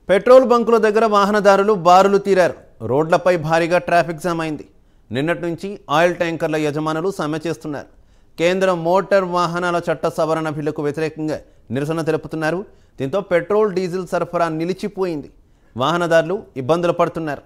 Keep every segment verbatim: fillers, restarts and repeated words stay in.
Petrol బంకుల దగ్గర వాహనదారులు బారులు తీరారు. రోడ్లపై భారీగా ట్రాఫిక్ జామ్ అయింది. నిన్నటి నుంచి ఆయిల్ ట్యాంకర్ల యజమానులు సమ్మె చేస్తున్నారు. కేంద్ర మోటార్ వాహనాల చట్ట సవరణ బిల్లుకు వ్యతిరేకంగా నిరసన తెలుపుతున్నారు. దీంతో పెట్రోల్ డీజిల్ సరఫరా నిలిచిపోయింది. వాహనదారులు ఇబ్బందులు పడుతున్నారు.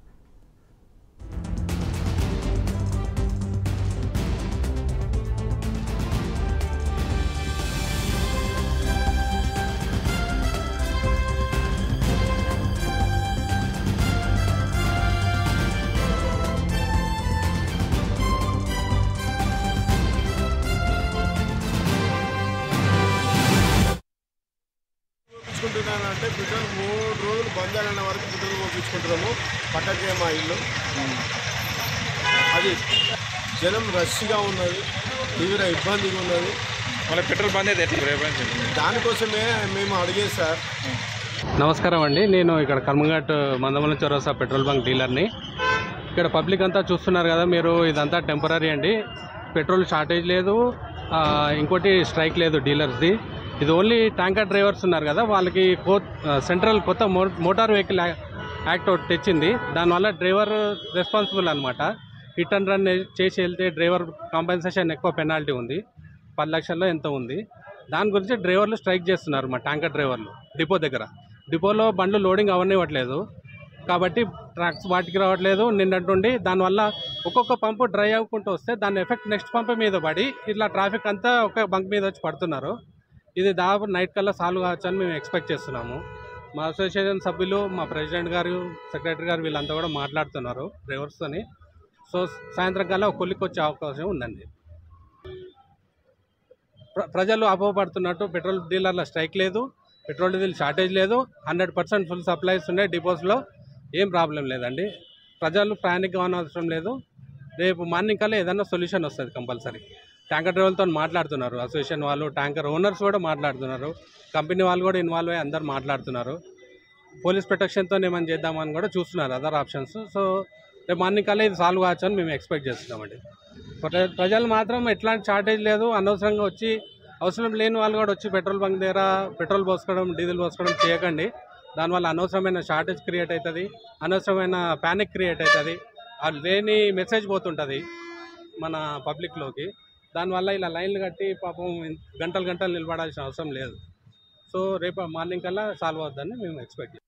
అంటే పెట్రోల్ మూడు రోజులు బంద్ అయిన వరకు పెట్రోల్ పోపించుకుంటున్నాము. పట్టకే మా ఇల్లు అది జనం రష్గా ఉన్నది, తీవ్ర ఇబ్బందిగా ఉన్నది. మన పెట్రోల్ బంద్ అయితే దానికోసమే మేము అడిగేది సార్. నమస్కారం అండి, నేను ఇక్కడ కర్మఘాట్ మందమల చౌరస్తా పెట్రోల్ బంక్ డీలర్ని. ఇక్కడ పబ్లిక్ అంతా చూస్తున్నారు కదా మీరు, ఇదంతా టెంపరీ అండి. పెట్రోల్ షార్టేజ్ లేదు, ఇంకోటి స్ట్రైక్ లేదు డీలర్స్ది. ఇది ఓన్లీ ట్యాంకర్ డ్రైవర్స్ ఉన్నారు కదా, వాళ్ళకి కో సెంట్రల్ కొత్త మో మోటార్ వెహికల్ యాక్ట్ ఒకటి తెచ్చింది. దానివల్ల డ్రైవర్ రెస్పాన్సిబుల్ అనమాట. హిట్ అండ్ రన్ చేసి వెళ్తే డ్రైవర్ కాంపెన్సేషన్ ఎక్కువ పెనాల్టీ ఉంది, పది లక్షల్లో ఎంత ఉంది. దాని గురించి డ్రైవర్లు స్ట్రైక్ చేస్తున్నారు. మా ట్యాంకర్ డ్రైవర్లు డిపో దగ్గర, డిపోలో బండ్లు లోడింగ్ అవనివ్వట్లేదు కాబట్టి ట్రక్స్ వాటికి రావట్లేదు నిన్నటి నుండి. దానివల్ల ఒక్కొక్క పంపు డ్రై అవ్వకుంటూ వస్తే దాని ఎఫెక్ట్ నెక్స్ట్ పంపు మీద పడి ఇట్లా ట్రాఫిక్ అంతా ఒక బంక్ మీద వచ్చి పడుతున్నారు. ఇది దాదాపు నైట్ కల్లా సాల్వ్ కావచ్చు అని మేము ఎక్స్పెక్ట్ చేస్తున్నాము. మా అసోసియేషన్ సభ్యులు, మా ప్రెసిడెంట్ గారు, సెక్రటరీ గారు వీళ్ళంతా కూడా మాట్లాడుతున్నారు డ్రైవర్స్తోని. సో సాయంత్రం కల్లా ఒక కొలిక్కి వచ్చే అవకాశం ఉందండి. ప్రజలు అపోహపడుతున్నట్టు పెట్రోల్ డీలర్ల స్ట్రైక్ లేదు, పెట్రోల్ డీజిల్ షార్టేజ్ లేదు, హండ్రెడ్ పర్సెంట్ ఫుల్ సప్లైస్ ఉన్నాయి డిపోస్లో, ఏం ప్రాబ్లం లేదండి. ప్రజలు ప్రయాణిక అవసరం లేదు. రేపు మార్నింగ్ కల్లా ఏదైనా సొల్యూషన్ వస్తుంది కంపల్సరీ. ట్యాంకర్ డ్రైవర్లతో మాట్లాడుతున్నారు, అసోసియేషన్ వాళ్ళు, ట్యాంకర్ ఓనర్స్ కూడా మాట్లాడుతున్నారు, కంపెనీ వాళ్ళు కూడా ఇన్వాల్వ్ అయ్యి అందరు మాట్లాడుతున్నారు. పోలీస్ ప్రొటెక్షన్తో ఏమైనా చేద్దామని కూడా చూస్తున్నారు అదర్ ఆప్షన్స్. సో రేపు మార్నింగ్ కల్లా ఇది సాల్వ్ కావచ్చు అని మేము ఎక్స్పెక్ట్ చేస్తున్నామండి. ప్రజలు మాత్రం ఎట్లాంటి షార్టేజ్ లేదు, అనవసరంగా వచ్చి అవసరం లేని వాళ్ళు కూడా వచ్చి పెట్రోల్ బంక్ దగ్గర పెట్రోల్ పోసుకోవడం, డీజిల్ పోసుకోవడం చేయకండి. దానివల్ల అనవసరమైన షార్టేజ్ క్రియేట్ అవుతుంది, అనవసరమైన ప్యానిక్ క్రియేట్ అవుతుంది, అది లేని మెసేజ్ పోతుంటుంది మన పబ్లిక్లోకి. దానివల్ల ఇలా లైన్లు కట్టి పాపం గంటలు గంటలు నిలబడాల్సిన అవసరం లేదు. సో రేపు మార్నింగ్ కల్లా సాల్వ్ అవుతుందని మేము ఎక్స్పెక్ట్ చేస్తాం.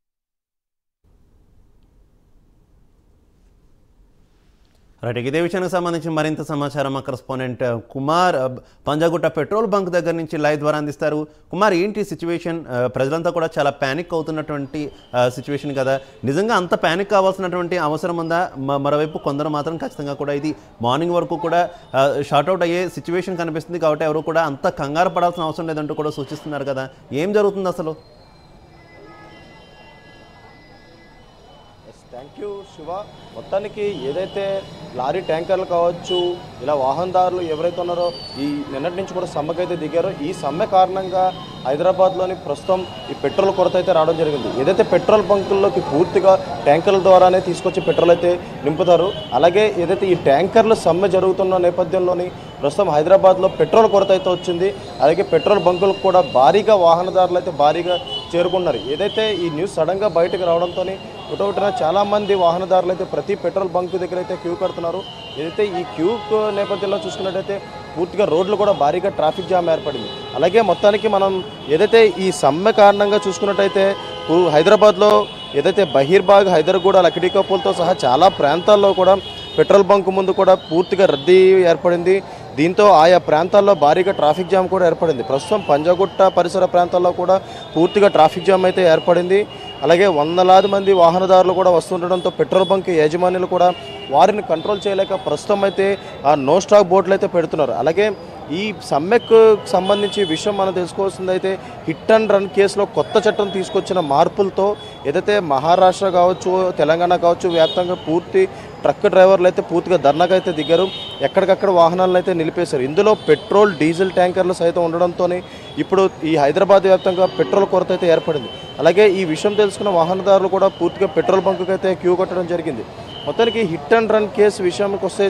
రైట్, ఇదే విషయానికి సంబంధించి మరింత సమాచారం మా correspondent Kumar Panjagutta petrol bunk దగ్గర నుంచి లైవ్ ద్వారా అందిస్తారు. కుమార్, ఏంటి సిచ్యువేషన్? ప్రజలంతా కూడా చాలా ప్యానిక్ అవుతున్నటువంటి సిచ్యువేషన్ కదా, నిజంగా అంత ప్యానిక్ కావాల్సినటువంటి అవసరం ఉందా? మరోవైపు కొందరు మాత్రం ఖచ్చితంగా కూడా ఇది మార్నింగ్ వరకు కూడా షార్ట్అవుట్ అయ్యే సిచ్యువేషన్ కనిపిస్తుంది కాబట్టి ఎవరు కూడా అంత కంగారు పడాల్సిన అవసరం లేదంటూ కూడా సూచిస్తున్నారు కదా, ఏం జరుగుతుంది అసలు? Thank you Shiva. మొత్తానికి ఏదైతే లారీ ట్యాంకర్లు కావచ్చు, ఇలా వాహనదారులు ఎవరైతే ఉన్నారో ఈ నిన్నటి నుంచి కూడా సమ్మెకు అయితే దిగారో, ఈ సమ్మె కారణంగా హైదరాబాద్లోని ప్రస్తుతం ఈ పెట్రోల్ కొరత అయితే రావడం జరిగింది. ఏదైతే పెట్రోల్ బంకుల్లోకి పూర్తిగా ట్యాంకర్ల ద్వారానే తీసుకొచ్చి పెట్రోల్ అయితే నింపుతారు. అలాగే ఏదైతే ఈ ట్యాంకర్ల సమ్మె జరుగుతున్న నేపథ్యంలోని ప్రస్తుతం హైదరాబాద్లో పెట్రోల్ కొరత అయితే వచ్చింది. అలాగే పెట్రోల్ బంకులకు కూడా భారీగా వాహనదారులు అయితే భారీగా చేరుకున్నారు. ఏదైతే ఈ న్యూస్ సడన్గా బయటకు రావడంతో ఒకటొకటిన చాలామంది వాహనదారులు అయితే ప్రతి పెట్రోల్ బంక్ దగ్గర అయితే క్యూ కడుతున్నారు. ఏదైతే ఈ క్యూ నేపథ్యంలో చూసుకున్నట్టయితే పూర్తిగా రోడ్లు కూడా భారీగా ట్రాఫిక్ జామ్ ఏర్పడింది. అలాగే మొత్తానికి మనం ఏదైతే ఈ సమ్మె కారణంగా చూసుకున్నట్టయితే హైదరాబాద్లో ఏదైతే బహీర్బాగ్, హైదర్గూడ, లక్డీకపూల్తో సహా చాలా ప్రాంతాల్లో కూడా పెట్రోల్ బంక్ ముందు కూడా పూర్తిగా రద్దీ ఏర్పడింది. దీంతో ఆయా ప్రాంతాల్లో భారీగా ట్రాఫిక్ జామ్ కూడా ఏర్పడింది. ప్రస్తుతం పంజాగుట్ట పరిసర ప్రాంతాల్లో కూడా పూర్తిగా ట్రాఫిక్ జామ్ అయితే ఏర్పడింది. అలాగే వందలాది మంది వాహనదారులు కూడా వస్తుండడంతో పెట్రోల్ బంక్ యాజమాన్యులు కూడా వారిని కంట్రోల్ చేయలేక ప్రస్తుతం అయితే ఆ నో స్టాక్ బోర్డులు అయితే పెడుతున్నారు. అలాగే ఈ సమ్మెకు సంబంధించి విషయం మనం తెలుసుకోవాల్సింది అయితే హిట్ అండ్ రన్ కేసులో కొత్త చట్టం తీసుకొచ్చిన మార్పులతో ఏదైతే మహారాష్ట్ర కావచ్చు, తెలంగాణ కావచ్చు, వ్యాప్తంగా పూర్తి ట్రక్ డ్రైవర్లు అయితే పూర్తిగా ధర్నాకు అయితే దిగారు. ఎక్కడికక్కడ వాహనాలను అయితే నిలిపేశారు. ఇందులో పెట్రోల్, డీజిల్ ట్యాంకర్లు సైతం ఉండడంతో ఇప్పుడు ఈ హైదరాబాద్ వ్యాప్తంగా పెట్రోల్ కొరత అయితే ఏర్పడింది. అలాగే ఈ విషయం తెలుసుకున్న వాహనదారులు కూడా పూర్తిగా పెట్రోల్ బంకుకి అయితే క్యూ కట్టడం జరిగింది. మొత్తానికి హిట్ అండ్ రన్ కేసు విషయానికి వస్తే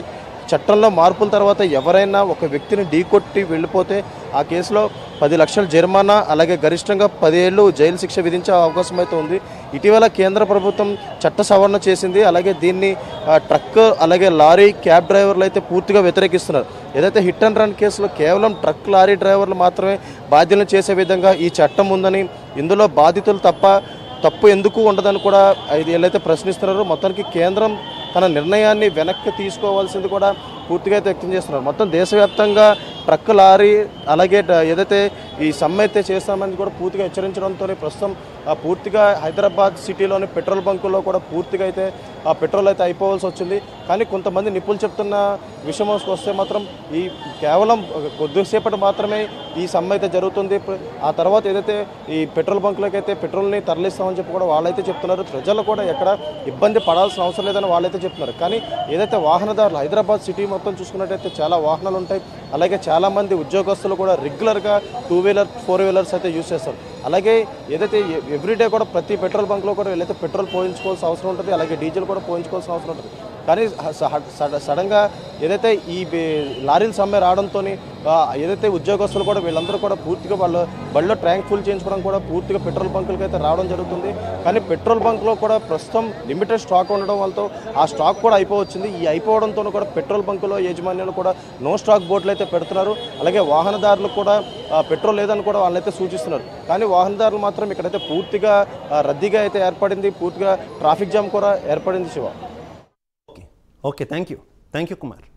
చట్టంలో మార్పుల తర్వాత ఎవరైనా ఒక వ్యక్తిని ఢీకొట్టి వెళ్ళిపోతే ఆ కేసులో పది లక్షల జరిమానా అలాగే గరిష్టంగా పదేళ్ళు జైలు శిక్ష విధించే అవకాశం అయితే ఉంది. ఇటీవల కేంద్ర ప్రభుత్వం చట్ట సవరణ చేసింది. అలాగే దీన్ని ట్రక్ అలాగే లారీ క్యాబ్ డ్రైవర్లు అయితే పూర్తిగా వ్యతిరేకిస్తున్నారు. ఏదైతే హిట్ అండ్ రన్ కేసులో కేవలం ట్రక్ లారీ డ్రైవర్లు మాత్రమే బాధ్యులను చేసే విధంగా ఈ చట్టం ఉందని, ఇందులో బాధితులు తప్ప తప్పు ఎందుకు ఉండదని కూడా ఇది ఏదైతే ప్రశ్నిస్తున్నారో, మొత్తానికి కేంద్రం తన నిర్ణయాన్ని వెనక్కి తీసుకోవాల్సింది కూడా పూర్తిగా అయితే వ్యక్తం చేస్తున్నారు. మొత్తం దేశవ్యాప్తంగా ట్రక్ లారీ అలాగే ఏదైతే ఈ సమ్మె అయితే చేస్తామని కూడా పూర్తిగా హెచ్చరించడంతో ప్రస్తుతం పూర్తిగా హైదరాబాద్ సిటీలోని పెట్రోల్ బంకుల్లో కూడా పూర్తిగా అయితే ఆ పెట్రోల్ అయితే అయిపోవాల్సి వచ్చింది. కానీ కొంతమంది నిపుణులు చెప్తున్న విషయం వస్తే మాత్రం ఈ కేవలం కొద్దిసేపటి మాత్రమే ఈ సమ్మె అయితే జరుగుతుంది. ఆ తర్వాత ఏదైతే ఈ పెట్రోల్ బంకులకు అయితే పెట్రోల్ని తరలిస్తామని చెప్పి కూడా వాళ్ళైతే చెప్తున్నారు. ప్రజలు కూడా ఎక్కడ ఇబ్బంది పడాల్సిన అవసరం లేదని వాళ్ళైతే చెప్తున్నారు. కానీ ఏదైతే వాహనదారులు హైదరాబాద్ సిటీ మొత్తం చూసుకున్నట్టయితే చాలా వాహనాలు ఉంటాయి. అలాగే చాలామంది ఉద్యోగస్తులు కూడా రెగ్యులర్గా టూ వీలర్ ఫోర్ వీలర్స్ అయితే యూజ్ చేస్తారు. అలాగే ఏదైతే ఎవ్రీడే కూడా ప్రతి పెట్రోల్ బంక్లో కూడా వీళ్ళైతే పెట్రోల్ పోయించుకోవాల్సిన అవసరం ఉంటుంది. అలాగే డీజిల్ కూడా పోయించుకోవాల్సిన అవసరం ఉంటుంది. కానీ సడన్గా ఏదైతే ఈ లారీల సమ్మె రావడంతో ఏదైతే ఉద్యోగస్తులు కూడా వీళ్ళందరూ కూడా పూర్తిగా వాళ్ళు బళ్ళలో ట్యాంక్ ఫుల్ చేయించుకోవడం కూడా పూర్తిగా పెట్రోల్ బంకులకి అయితే రావడం జరుగుతుంది. కానీ పెట్రోల్ బంక్లో కూడా ప్రస్తుతం లిమిటెడ్ స్టాక్ ఉండడం వల్ల ఆ స్టాక్ కూడా అయిపోవచ్చింది. ఈ అయిపోవడంతో కూడా పెట్రోల్ బంకులో యాజమాన్యాలు కూడా నో స్టాక్ బోర్డులు అయితే పెడుతున్నారు. అలాగే వాహనదారులకు కూడా పెట్రోల్ లేదని కూడా వాళ్ళైతే సూచిస్తున్నారు. కానీ వాహనదారులు మాత్రం ఇక్కడైతే పూర్తిగా రద్దీగా అయితే ఏర్పడింది. పూర్తిగా ట్రాఫిక్ జామ్ కూడా ఏర్పడింది. Shiva. Okay, thank you thank you Kumar.